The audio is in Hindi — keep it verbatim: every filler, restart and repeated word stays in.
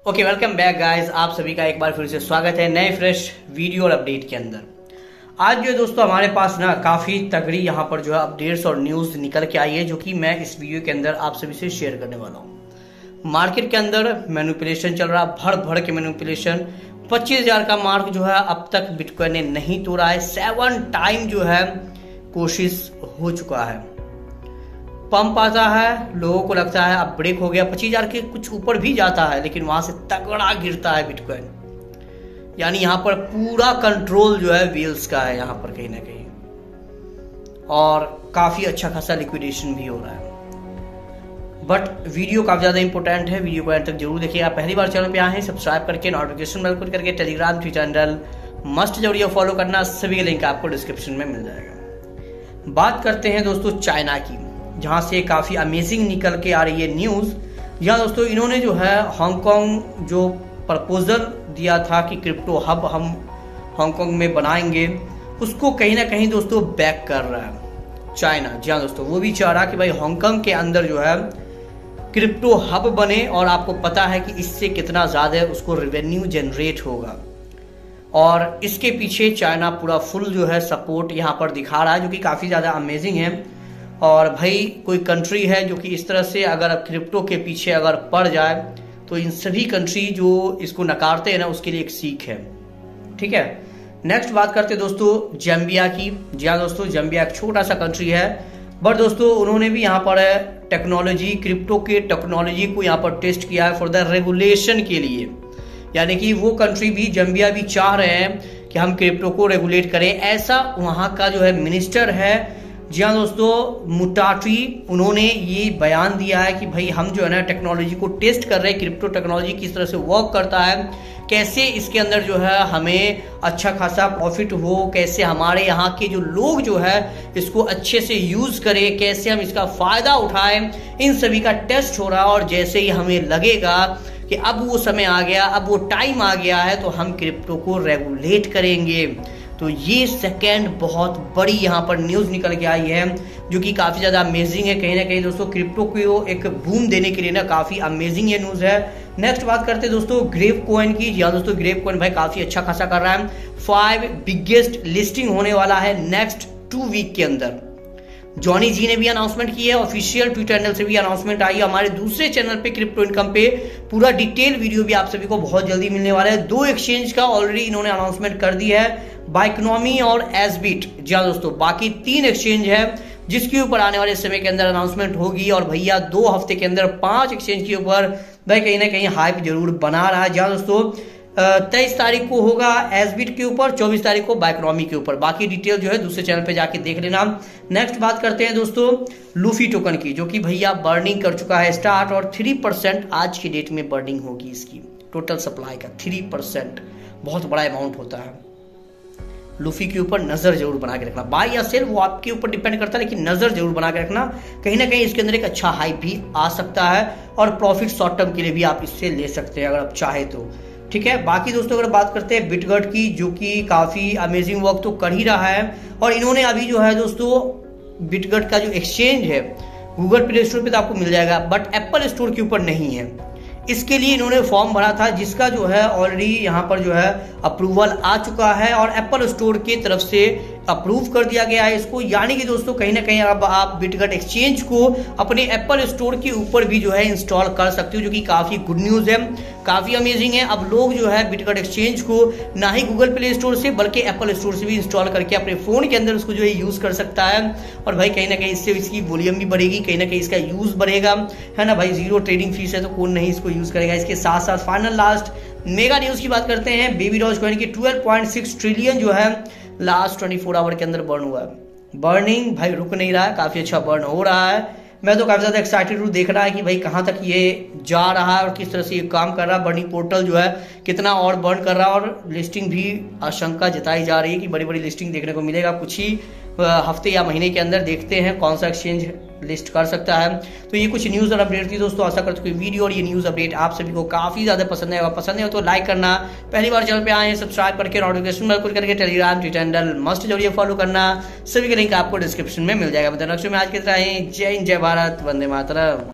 Okay, welcome back guys. आप सभी का एक बार फिर से स्वागत है नए फ्रेश वीडियो और अपडेट के अंदर। आज जो है दोस्तों हमारे पास ना काफ़ी तगड़ी यहाँ पर जो है अपडेट्स और न्यूज़ निकल के आई है, जो कि मैं इस वीडियो के अंदर आप सभी से शेयर करने वाला हूँ। मार्केट के अंदर मैनिपुलेशन चल रहा, भर भर के मैनिपुलेशन। पच्चीस हजार का मार्क जो है अब तक बिटकॉइन ने नहीं तोड़ा है। सेवन टाइम जो है कोशिश हो चुका है, पंप आता है, लोगों को लगता है अब ब्रेक हो गया, पच्चीस हजार के कुछ ऊपर भी जाता है, लेकिन वहां से तगड़ा गिरता है बिटकॉइन। यानी यहाँ पर पूरा कंट्रोल जो है व्हील्स का है यहाँ पर कहीं ना कहीं, और काफी अच्छा खासा लिक्विडेशन भी हो रहा है। बट वीडियो काफी ज्यादा इंपॉर्टेंट है, वीडियो को एंड तक जरूर देखिए। आप पहली बार चैनल पे आए हैं, सब्सक्राइब करके नोटिफिकेशन बेल क्लिक करके टेलीग्राम ट्विटर हैंडल मस्ट जरूर फॉलो करना। सभी के लिंक आपको डिस्क्रिप्शन में मिल जाएगा। बात करते हैं दोस्तों चाइना की, जहां से काफी अमेजिंग निकल के आ रही है न्यूज। यहाँ दोस्तों इन्होंने जो है हांगकांग जो प्रपोजल दिया था कि क्रिप्टो हब हम हांगकांग में बनाएंगे, उसको कहीं ना कहीं दोस्तों बैक कर रहा है चाइना। जी हाँ दोस्तों, वो भी चाह रहा कि भाई हांगकांग के अंदर जो है क्रिप्टो हब बने, और आपको पता है कि इससे कितना ज्यादा उसको रेवेन्यू जनरेट होगा। और इसके पीछे चाइना पूरा फुल जो है सपोर्ट यहाँ पर दिखा रहा है, जो कि काफी ज्यादा अमेजिंग है। और भाई कोई कंट्री है जो कि इस तरह से अगर क्रिप्टो के पीछे अगर पड़ जाए, तो इन सभी कंट्री जो इसको नकारते हैं ना, उसके लिए एक सीख है। ठीक है, नेक्स्ट बात करते हैं दोस्तों जैम्बिया की। जी हाँ दोस्तों, जैम्बिया एक छोटा सा कंट्री है, बट दोस्तों उन्होंने भी यहाँ पर टेक्नोलॉजी, क्रिप्टो के टेक्नोलॉजी को यहाँ पर टेस्ट किया है फॉर द रेगुलेशन के लिए। यानी कि वो कंट्री भी, जैम्बिया भी चाह रहे हैं कि हम क्रिप्टो को रेगुलेट करें। ऐसा वहाँ का जो है मिनिस्टर है, जी हाँ दोस्तों, मुटाटी, उन्होंने ये बयान दिया है कि भाई हम जो है ना टेक्नोलॉजी को टेस्ट कर रहे हैं, क्रिप्टो टेक्नोलॉजी किस तरह से वर्क करता है, कैसे इसके अंदर जो है हमें अच्छा खासा प्रॉफिट हो, कैसे हमारे यहाँ के जो लोग जो है इसको अच्छे से यूज करें, कैसे हम इसका फायदा उठाएं, इन सभी का टेस्ट हो रहा है। और जैसे ही हमें लगेगा कि अब वो समय आ गया, अब वो टाइम आ गया है, तो हम क्रिप्टो को रेगुलेट करेंगे। तो ये सेकेंड बहुत बड़ी यहाँ पर न्यूज निकल के आई है, जो कि काफी ज्यादा अमेजिंग है। कहीं ना कहीं दोस्तों क्रिप्टो को एक बूम देने के लिए ना काफी अमेजिंग ये न्यूज है। नेक्स्ट बात करते हैं दोस्तों ग्रेव कॉइन की। जी हाँ दोस्तों, ग्रेव कॉइन भाई काफी अच्छा खासा कर रहा है। फाइव बिगेस्ट लिस्टिंग होने वाला है नेक्स्ट टू वीक के अंदर। जॉनी जी ने भी अनाउंसमेंट की है, ऑफिशियल ट्विटर हैंडल से भी अनाउंसमेंट आई है। हमारे दूसरे चैनल पे क्रिप्टो इनकम पे पूरा डिटेल वीडियो भी आप सभी को बहुत जल्दी मिलने वाला है। दो एक्सचेंज का ऑलरेडी इन्होंने अनाउंसमेंट कर दी है, बाइकोनॉमी और एसबिट। जी हाँ दोस्तों, बाकी तीन एक्सचेंज है जिसके ऊपर आने वाले समय के अंदर अनाउंसमेंट होगी। और भैया दो हफ्ते के अंदर पांच एक्सचेंज के ऊपर भाई कहीं ना कहीं हाइप जरूर बना रहा है। जी हाँ दोस्तों, तेईस तारीख को होगा एसबिट के ऊपर, चौबीस तारीख को बाइकोनॉमी के ऊपर। बाकी डिटेल जो है दूसरे चैनल पे जाके देख लेना। नेक्स्ट बात करते हैं दोस्तों लूफी टोकन की, जो कि भैया बर्निंग कर चुका है स्टार्ट, और थ्री परसेंट आज की डेट में बर्निंग होगी इसकी टोटल सप्लाई का। थ्री परसेंट बहुत बड़ा अमाउंट होता है। लूफी के ऊपर नजर जरूर बना के रखना, बाय या सेल वो आपके ऊपर डिपेंड करता है, लेकिन नजर जरूर बना के रखना। कहीं ना कहीं इसके अंदर एक अच्छा हाइप भी आ सकता है, और प्रॉफिट शॉर्ट टर्म के लिए भी आप इससे ले सकते हैं अगर आप चाहे तो। ठीक है, बाकी दोस्तों अगर बात करते हैं बिटगट की, जो कि काफी अमेजिंग वर्क तो कर ही रहा है। और इन्होंने अभी जो है दोस्तों बिटगट का जो एक्सचेंज है गूगल प्ले स्टोर पे तो आपको मिल जाएगा, बट एप्पल स्टोर के ऊपर नहीं है। इसके लिए इन्होंने फॉर्म भरा था, जिसका जो है ऑलरेडी यहाँ पर जो है अप्रूवल आ चुका है, और एप्पल स्टोर की तरफ से अप्रूव कर दिया गया है इसको। यानी कि दोस्तों कहीं ना कहीं अब आप बिटगट एक्सचेंज को अपने एप्पल स्टोर के ऊपर भी जो है इंस्टॉल कर सकते हो, जो कि काफी गुड न्यूज है, काफी अमेजिंग है। अब लोग जो है बिटगट एक्सचेंज को ना ही गूगल प्ले स्टोर से बल्कि एप्पल स्टोर से भी इंस्टॉल करके अपने फोन के अंदर उसको जो है यूज कर सकता है। और भाई कहीं ना कहीं इससे इसकी वॉल्यूम भी बढ़ेगी, कहीं ना कहीं इसका यूज बढ़ेगा, है ना भाई। जीरो ट्रेडिंग फीस है तो कौन नहीं इसको यूज करेगा। इसके साथ साथ फाइनल लास्ट मेगा न्यूज की बात करते हैं। बेबी डॉज कॉइन की ट्वेल्व पॉइंट सिक्स ट्रिलियन जो है लास्ट चौबीस आवर के अंदर बर्न हुआ है। बर्निंग भाई रुक नहीं रहा है, काफी अच्छा बर्न हो रहा है। मैं तो काफी ज्यादा एक्साइटेड हूँ देख रहा है कि भाई कहाँ तक ये जा रहा है और किस तरह से ये काम कर रहा है। बर्निंग पोर्टल जो है कितना और बर्न कर रहा है, और लिस्टिंग भी आशंका जताई जा रही है कि बड़ी बड़ी लिस्टिंग देखने को मिलेगा कुछ ही हफ्ते या महीने के अंदर। देखते हैं कौन सा एक्सचेंज लिस्ट कर सकता है। तो ये कुछ न्यूज़ और अपडेट थी दोस्तों। आशा करते हैं वीडियो और ये न्यूज़ अपडेट आप सभी को काफ़ी ज़्यादा पसंद है। पसंद है तो लाइक करना, पहली बार चैनल पे आए हैं सब्सक्राइब करके नोटिफिकेशन बेल क्लिक करके टेलीग्राम ट्विटर हैंडल मस्ट जरूर फॉलो करना। सभी के लिंक आपको डिस्क्रिप्शन में मिल जाएगा। नेक्स्ट में आज की तरह जय हिंद, जय भारत, वंदे मातरम।